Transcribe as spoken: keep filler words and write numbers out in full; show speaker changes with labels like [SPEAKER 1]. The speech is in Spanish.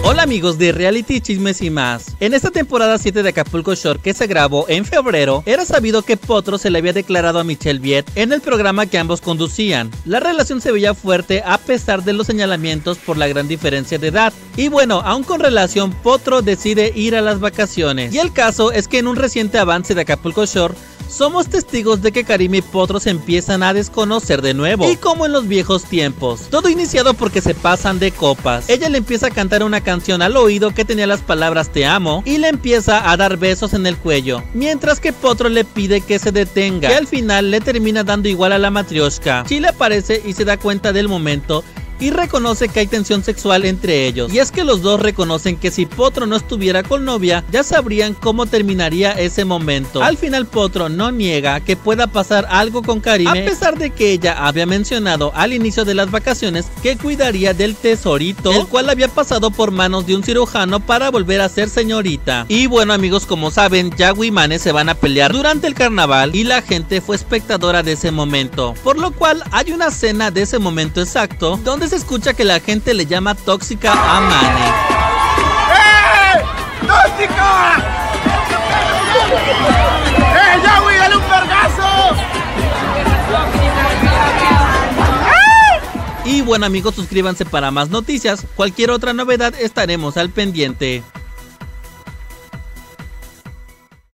[SPEAKER 1] Hola amigos de Reality Chismes y más. En esta temporada siete de Acapulco Shore, que se grabó en febrero, era sabido que Potro se le había declarado a Michelle Viet en el programa que ambos conducían. La relación se veía fuerte a pesar de los señalamientos por la gran diferencia de edad. Y bueno, aún con relación, Potro decide ir a las vacaciones. Y el caso es que en un reciente avance de Acapulco Shore, somos testigos de que Karim y Potro se empiezan a desconocer de nuevo, y como en los viejos tiempos. Todo iniciado porque se pasan de copas. Ella le empieza a cantar una canción al oído que tenía las palabras te amo, y le empieza a dar besos en el cuello, mientras que Potro le pide que se detenga, que al final le termina dando igual a la matrioshka. Chile aparece y se da cuenta del momento y reconoce que hay tensión sexual entre ellos. Y es que los dos reconocen que si Potro no estuviera con novia, ya sabrían cómo terminaría ese momento. Al final Potro no niega que pueda pasar algo con Karime, a pesar de que ella había mencionado al inicio de las vacaciones que cuidaría del tesorito, el cual había pasado por manos de un cirujano para volver a ser señorita. Y bueno amigos, como saben, Yahweh y Mane se van a pelear durante el carnaval y la gente fue espectadora de ese momento, por lo cual hay una escena de ese momento exacto donde se escucha que la gente le llama tóxica a Mane.
[SPEAKER 2] ¡Eh! ¡Tóxica! ¡Eh, Yahweh, dale un vergazo!
[SPEAKER 1] Y bueno amigos, suscríbanse para más noticias. Cualquier otra novedad estaremos al pendiente.